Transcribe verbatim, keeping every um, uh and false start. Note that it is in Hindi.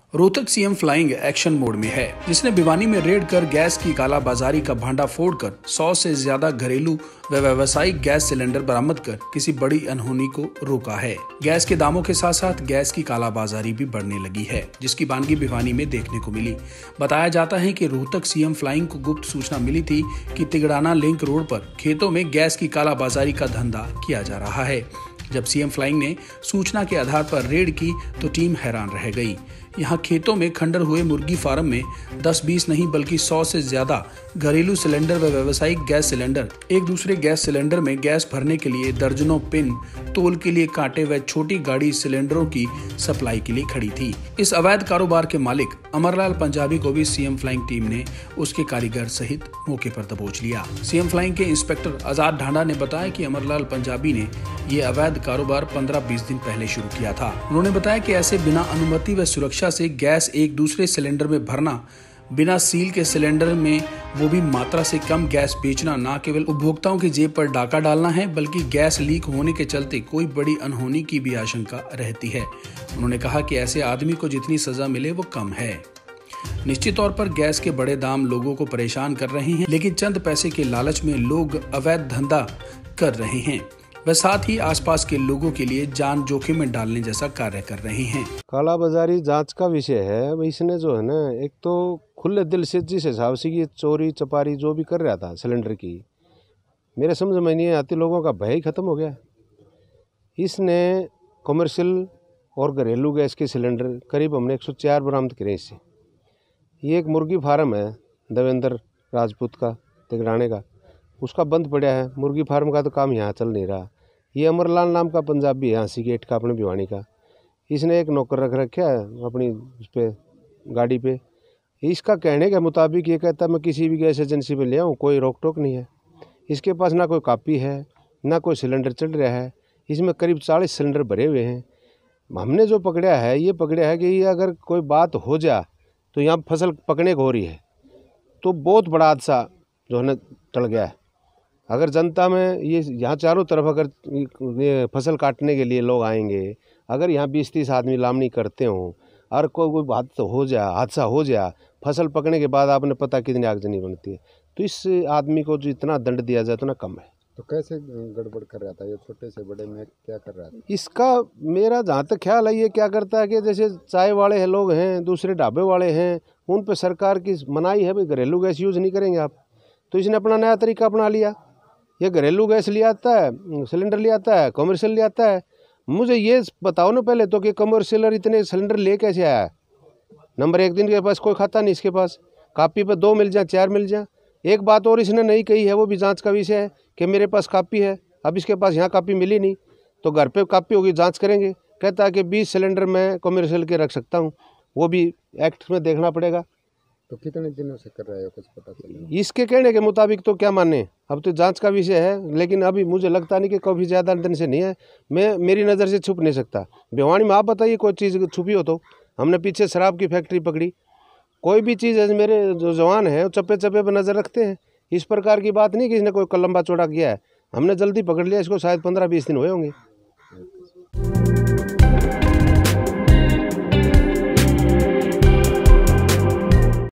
Rohtak CM flying action mode में है, जिसने भिवानी में रेड कर गैस की कालाबाजारी का भांडा फोड़कर सौ से ज्यादा घरेलू व व्यावसायिक गैस सिलेंडर बरामद कर किसी बड़ी अनहोनी को रोका है। गैस के दामों के साथ साथ गैस की कालाबाजारी भी बढ़ने लगी है, जिसकी बानगी भिवानी में देखने को मिली। बताया जाता है कि रोहतक सीएम फ्लाइंग को गुप्त सूचना मिली थी कि तिगड़ाना लिंक रोड पर खेतों में गैस की कालाबाजारी का धंधा किया जा रहा है। जब सीएम फ्लाइंग ने सूचना के आधार पर रेड की तो टीम हैरान रह गई। यहाँ खेतों में खंडर हुए मुर्गी फार्म में दस बीस नहीं बल्कि सौ से ज्यादा घरेलू सिलेंडर व व्यावसायिक गैस सिलेंडर, एक दूसरे गैस सिलेंडर में गैस भरने के लिए दर्जनों पिन, तोल के लिए कांटे व छोटी गाड़ी सिलेंडरों की सप्लाई के लिए खड़ी थी। इस अवैध कारोबार के मालिक अमरलाल पंजाबी को भी सीएम फ्लाइंग टीम ने उसके कारीगर सहित मौके पर दबोच लिया। सीएम फ्लाइंग के इंस्पेक्टर आजाद ढांडा ने बताया कि अमरलाल पंजाबी ने ये अवैध कारोबार पंद्रह बीस दिन पहले शुरू किया था। उन्होंने बताया कि ऐसे बिना अनुमति व सुरक्षा से गैस एक दूसरे सिलेंडर में भरना, बिना सील के सिलेंडर में वो भी मात्रा से कम गैस बेचना न केवल उपभोक्ताओं की जेब पर डाका डालना है, बल्कि गैस लीक होने के चलते कोई बड़ी अनहोनी की भी आशंका रहती है। उन्होंने कहा कि ऐसे आदमी को जितनी सजा मिले वो कम है। निश्चित तौर पर गैस के बड़े दाम लोगों को परेशान कर रहे हैं, लेकिन चंद पैसे के लालच में लोग अवैध धंधा कर रहे हैं व साथ ही आसपास के लोगों के लिए जान जोखिम में डालने जैसा कार्य कर रहे हैं। काला बाजारी जांच का विषय है। इसने जो है ना, एक तो खुले दिल से जिस हिसाब से ये चोरी चपारी जो भी कर रहा था सिलेंडर की, मेरे समझ में नहीं आती, लोगों का भय ही खत्म हो गया। इसने कमर्शियल और घरेलू गैस के सिलेंडर करीब हमने एक सौ चार बरामद करे इससे। ये एक मुर्गी फार्म है देवेंद्र राजपूत का, तिगड़ाने का, उसका बंद पड़ा है। मुर्गी फार्म का तो काम यहाँ चल नहीं रहा। ये अमरलाल नाम का पंजाबी है, यहाँ सी गेट का, अपने भिवानी का। इसने एक नौकर रख रखा है अपनी उस पर गाड़ी पे। इसका कहने के मुताबिक ये कहता है मैं किसी भी गैस एजेंसी पे ले आऊँ, कोई रोक टोक नहीं है। इसके पास ना कोई कापी है, ना कोई सिलेंडर चल रहा है। इसमें करीब चालीस सिलेंडर भरे हुए हैं। हमने जो पकड़ा है, ये पकड़ा है कि ये अगर कोई बात हो जा तो यहाँ फसल पकने को हो रही है तो बहुत बड़ा हादसा जो है ना टल गया है। अगर जनता में ये यहाँ चारों तरफ अगर ये फसल काटने के लिए लोग आएंगे, अगर यहाँ बीस तीस आदमी लामनी करते हों और कोई कोई बात तो हो जा, हादसा हो जा, फसल पकने के बाद आपने पता कितनी आगजनी बनती है, तो इस आदमी को जो इतना दंड दिया जाए उतना कम है। तो कैसे गड़बड़ कर रहा था ये, छोटे से बड़े में क्या कर रहा था? इसका मेरा जहाँ तक ख्याल है, ये क्या करता है कि जैसे चाय वाले हैं लोग हैं, दूसरे ढाबे वाले हैं, उन पर सरकार की मनाही है भाई घरेलू गैस यूज़ नहीं करेंगे आप, तो इसने अपना नया तरीका अपना लिया। ये घरेलू गैस ले आता है, सिलेंडर ले आता है, कमर्शियल ले आता है। मुझे ये बताओ ना पहले तो कि कमर्शियल इतने सिलेंडर ले कैसे आया है? नंबर एक, दिन के पास कोई खाता नहीं, इसके पास कापी पर दो मिल जाए, चार मिल जाए। एक बात और इसने नहीं कही है, वो भी जांच का विषय है कि मेरे पास कापी है। अब इसके पास यहाँ कापी मिली नहीं तो घर पे कापी होगी, जांच करेंगे। कहता है कि बीस सिलेंडर मैं कमर्शियल के रख सकता हूँ, वो भी एक्ट में देखना पड़ेगा। तो कितने दिनों से कर रहा है, कुछ पता चला? इसके कहने के मुताबिक तो क्या माने, अब तो जांच का विषय है, लेकिन अभी मुझे लगता नहीं कि कभी ज़्यादा दिन से नहीं है। मैं मेरी नज़र से छुप नहीं सकता। भिवानी में आप बताइए कोई चीज़ छुपी हो तो? हमने पीछे शराब की फैक्ट्री पकड़ी, कोई भी चीज़ है, मेरे जो जवान हैं वो चप्पे चप्पे पर नज़र रखते हैं। इस प्रकार की बात नहीं कि इसने कोई लंबा चौड़ा किया है। हमने जल्दी पकड़ लिया इसको, शायद पंद्रह बीस दिन हुए होंगे।